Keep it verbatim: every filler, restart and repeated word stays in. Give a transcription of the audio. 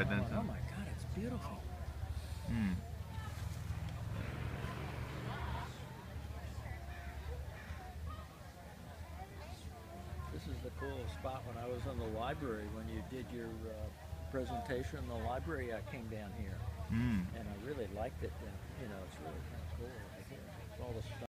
good, going, isn't oh it? my God, it's beautiful. Mm. This is the cool spot when I was in the library, when you did your uh, presentation in the library. I came down here, Mm. and I really liked it. And, you know, it's really kind of cool right here. It's all the stuff.